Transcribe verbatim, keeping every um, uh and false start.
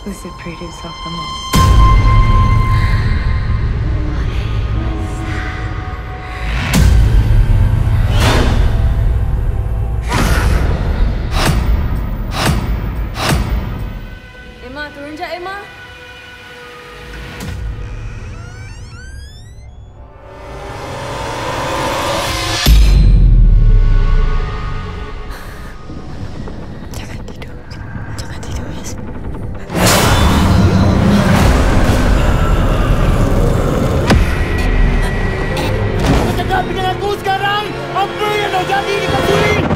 who's the prettiest of them all. Emma, turun jap Emma. Jangan tidur. Jangan tidur, Yas. Kau cakap dengan aku sekarang. Apa yang dah jadi dekat sini?